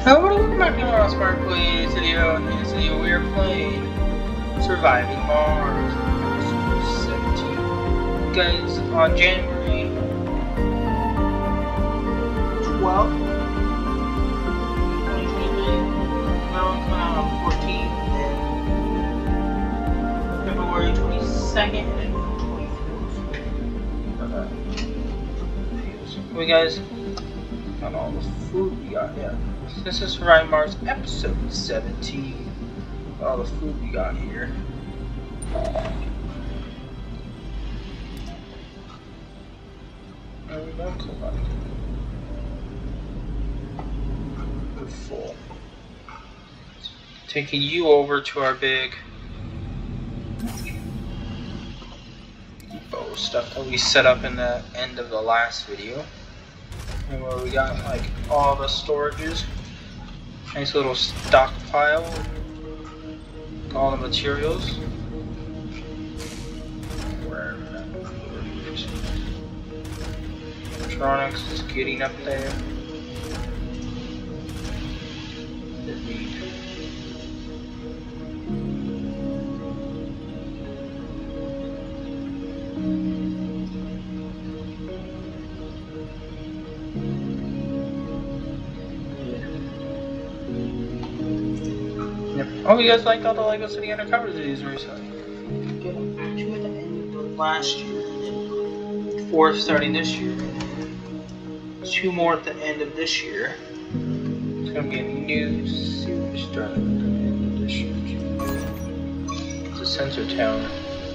Welcome back to our Smart Plays video. In this video we are playing Surviving Mars, episode 17. Guys, on January 12th, 2023, now it's coming out on 14th, and February 22nd and 24th. We guys got all the food we got here. This is Surviving Mars episode 17. All the food we got here. There we go, collect. We're full. Taking you over to our big depot stuff that we set up in the end of the last video. And where we got like all the storages. Nice little stockpile of all the materials. Wherever that is. Electronics is getting up there. Oh, you guys liked all the LEGO City Undercover videos recently? Getting back to at the end of last year, and then 4 starting this year, and then 2 more at the end of this year. It's gonna be a new series starting at the end of this year. It's a Sensor Town.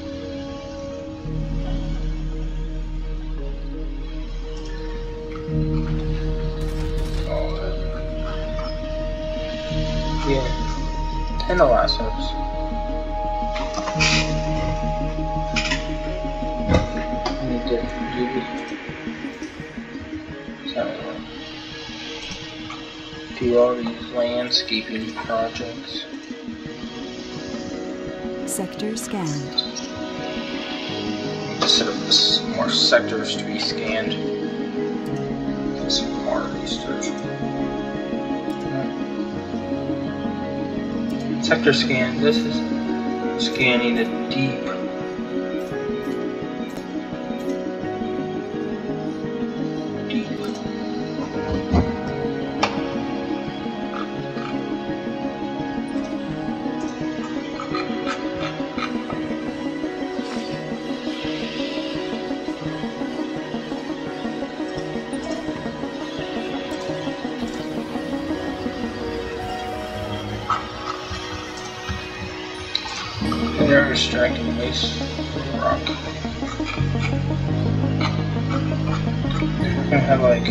Yeah. And the last episode. I need to do all these landscaping projects. Sector scanned. Set up some more sectors to be scanned. Get some more research. Sector scan. This is scanning the deep. They're extracting waste rock. We're gonna have like,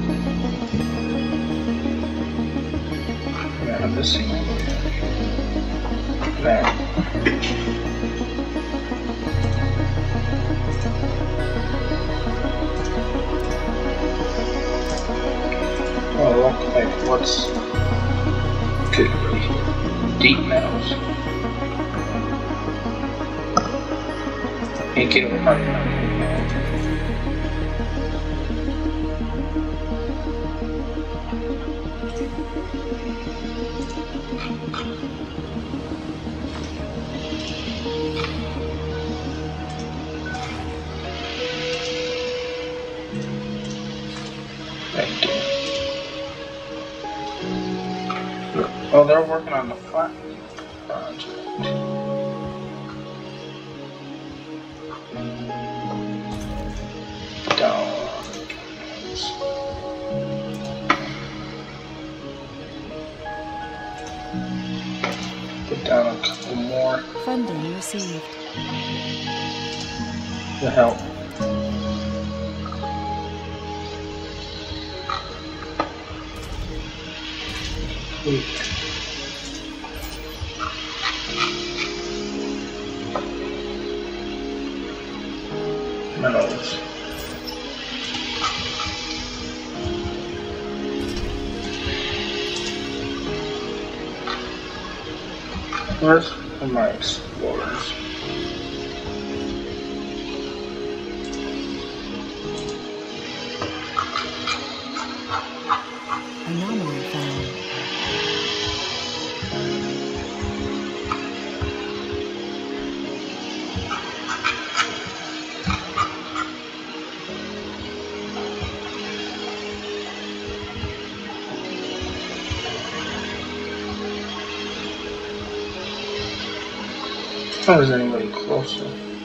we're gonna have this thing there. Well, look like what's good right here. Deep metals. Can't get them apart. Oh, they're working on the flat project. Put down a couple more. Funding received. To help. Metals. Where's my explorers? Anomaly found. Or is anybody closer?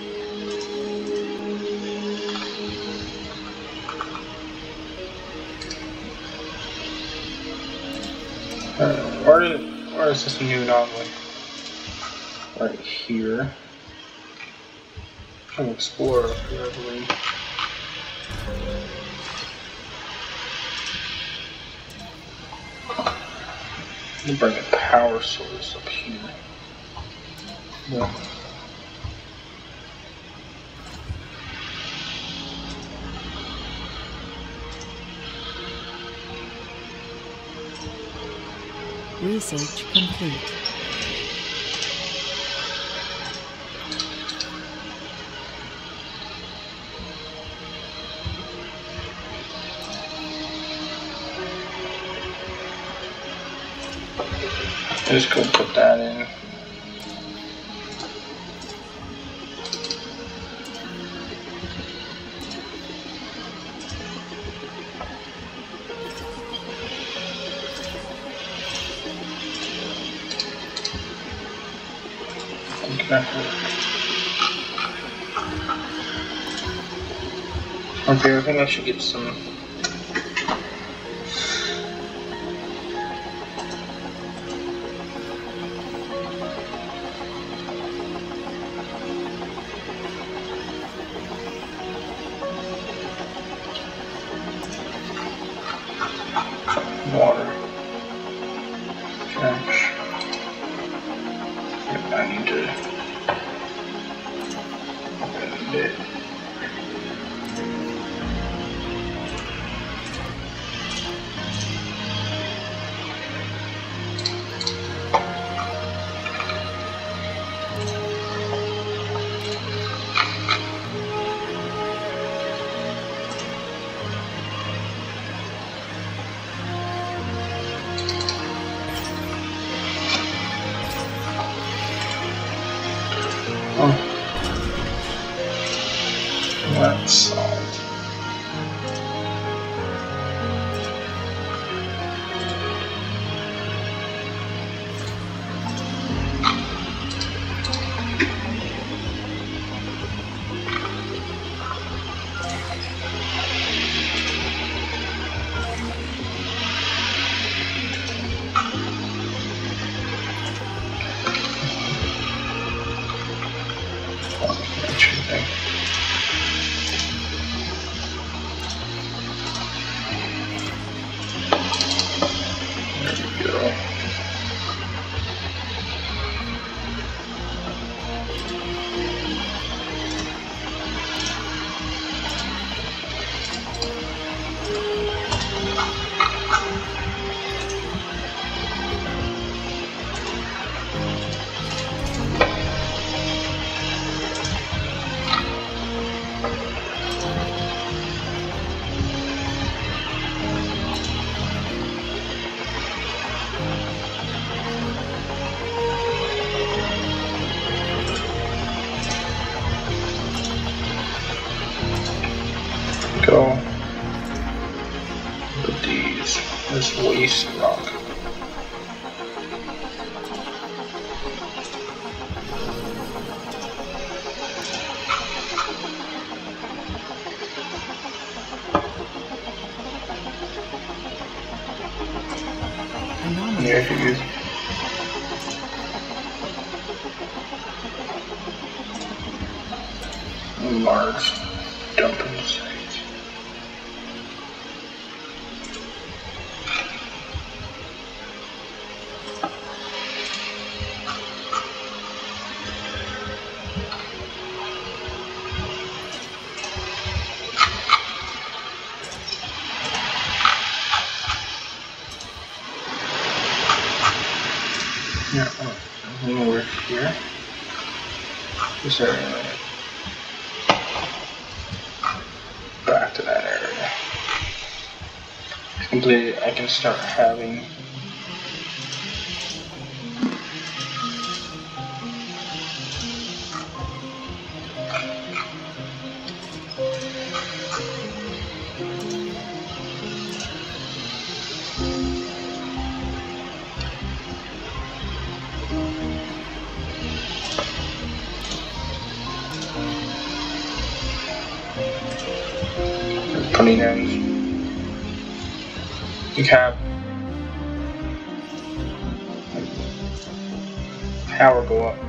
Where is this new anomaly? Right here. An explorer up here, I believe. Let me bring a power source up here. Yeah. Research complete. Just go put that in. Okay, I think I should get some water. Trash. Yep, I need to open it. Oh. That's salt. Go with these. This waste rock. Anomaly. Yeah, I could use a large dumping site. Yeah, something over here. This area. Back to that area. Completely, I can start having opening ends. You have power go up.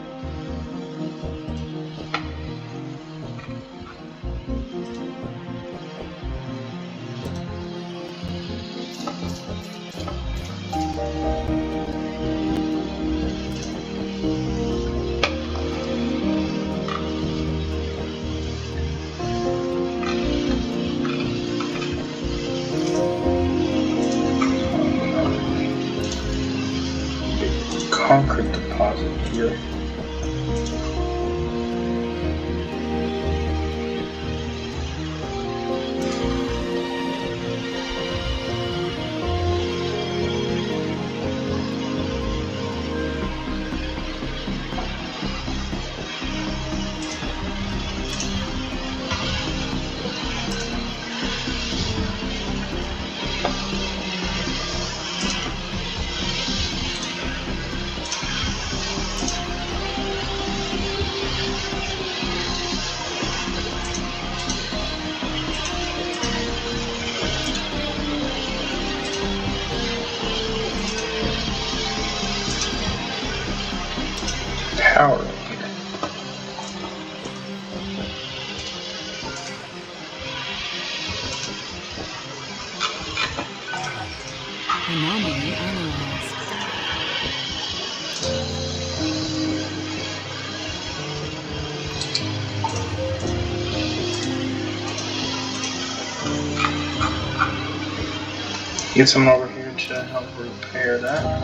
Concrete deposit here. Power up here. Anomaly analyzed. Get someone over here to help repair that.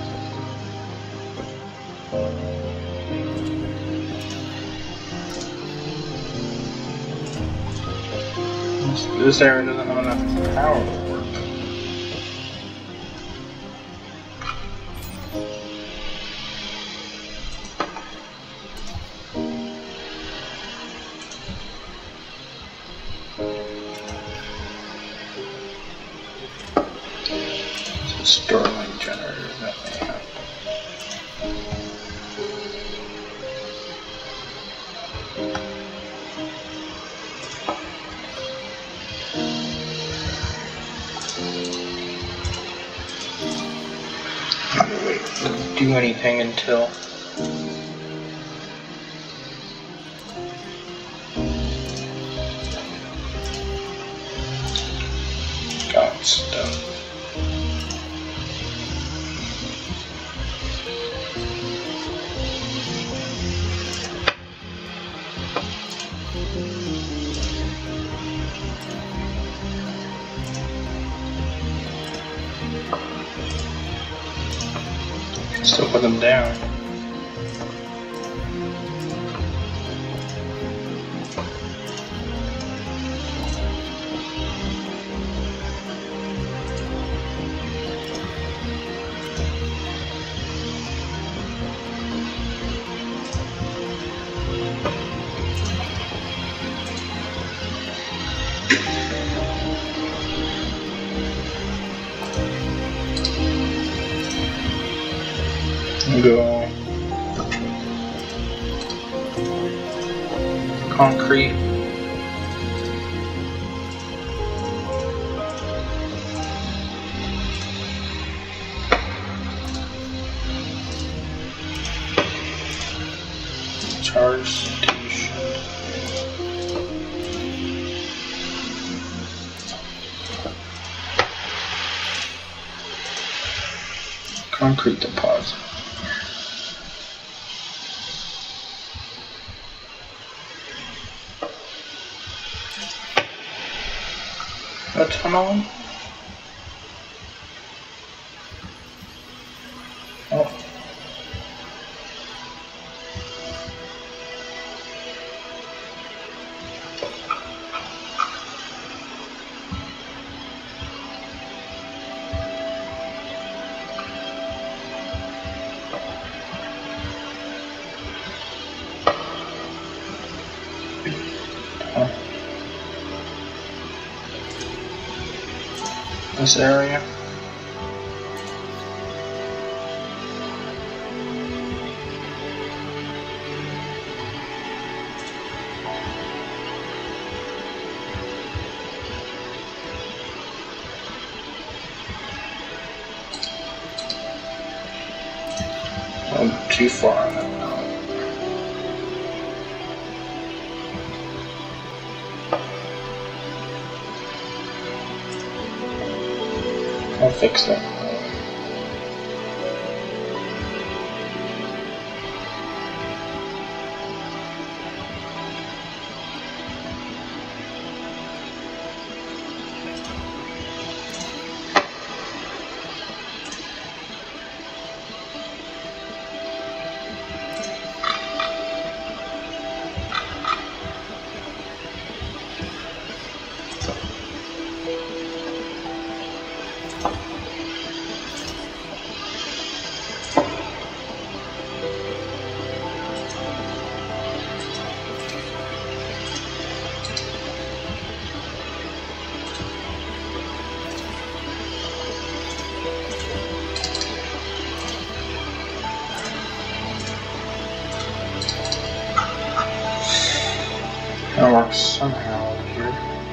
This area doesn't have enough power to work. It's a Starlight generator that may help. Wait, doesn't do anything until got stuff. Still put them down. Go concrete. Charge station. Concrete deposit. A tunnel. Oh. This area. I'm too far. I'll fix that. That works somehow over here.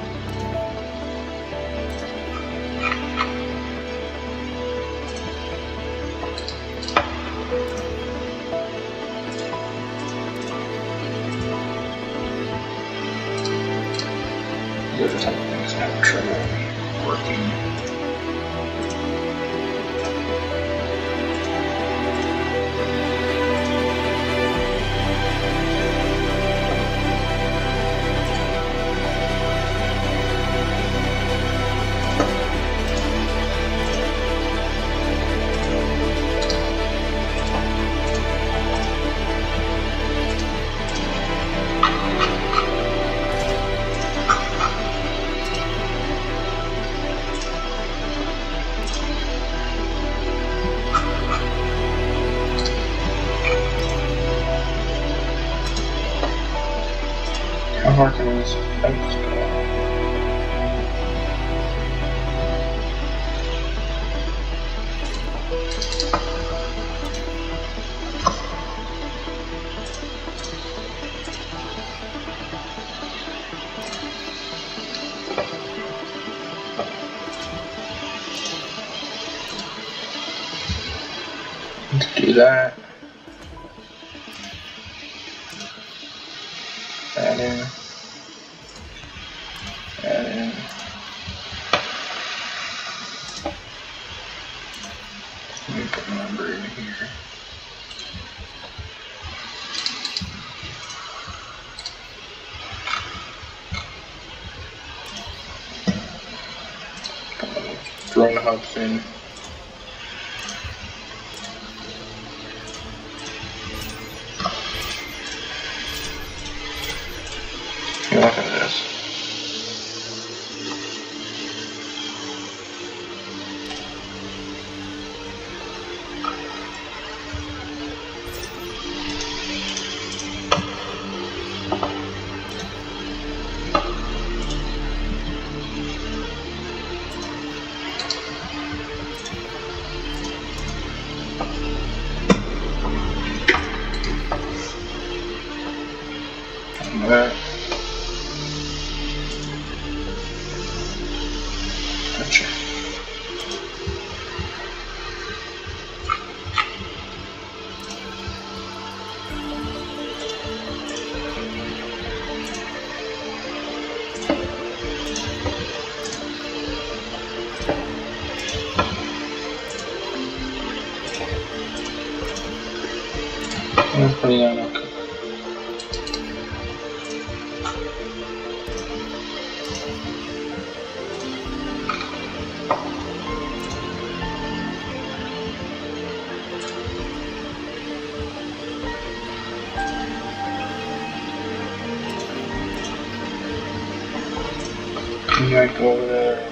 The other type of things have trouble working. How far can this fence go? To do that, add in. Let me put a number in here. Drone hubs in. Look at this. That. Gotcha. I'm putting that okay. You might go over there.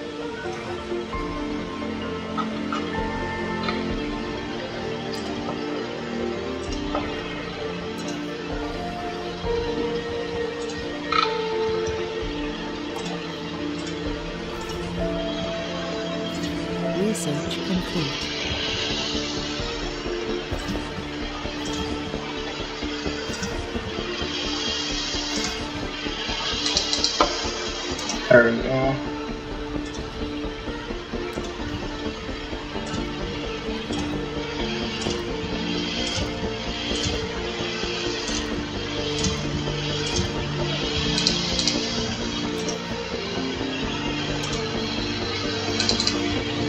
Research complete. There we go.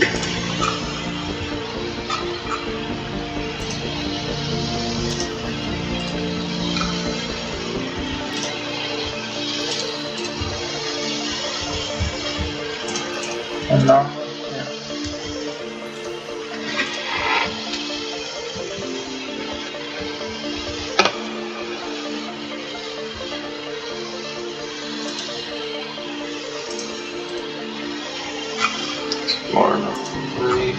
And now, yeah. More than 3.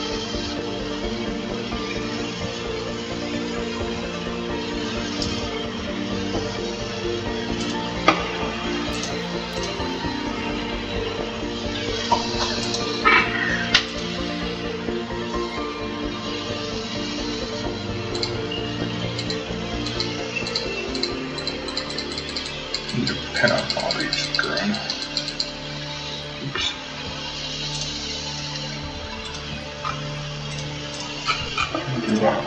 Need to pin up all these green. Oops. Do that.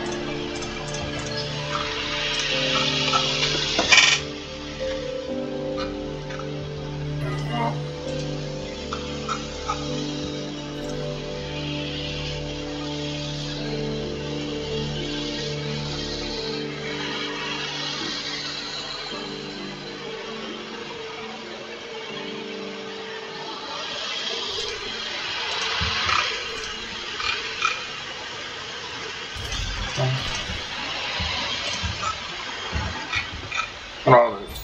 What are these?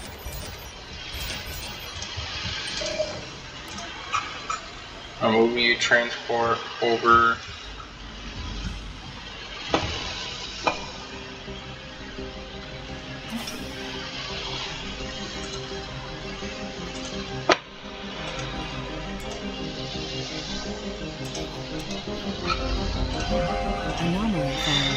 I'm moving you transport over. Anomaly found.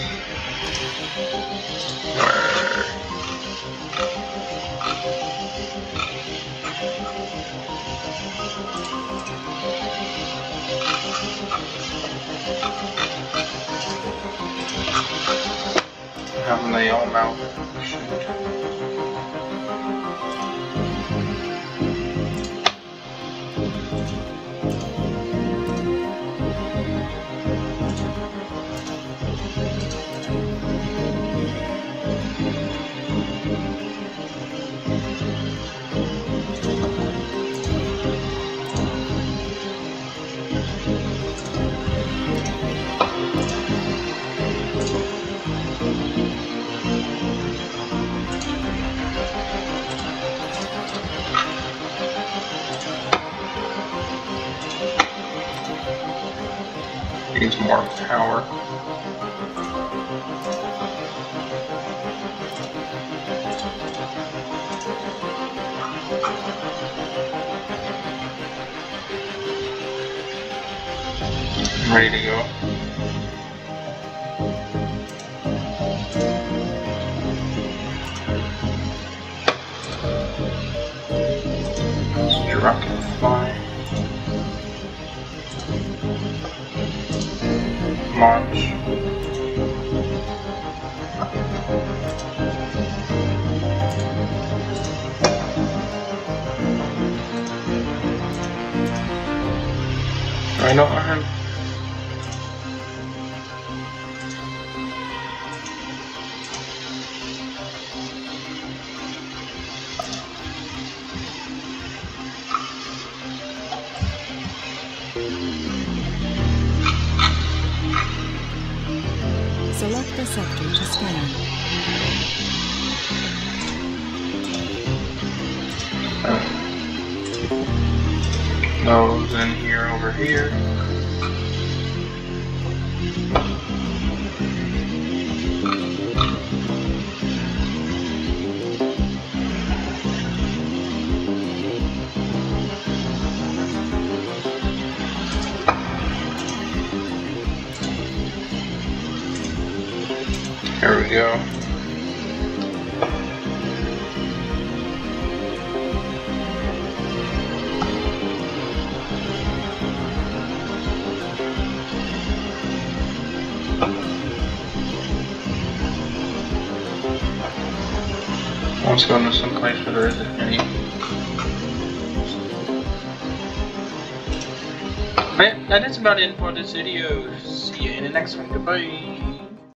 Haven't they all mounted? Shoot. Needs more power. I'm ready to go. Rocket fly. Launch. I know I have. Select the sector to scan. Those in here, over here. Here we go. Let's go into some place where there isn't any. Alright, that is about it for this video. See you in the next one. Goodbye.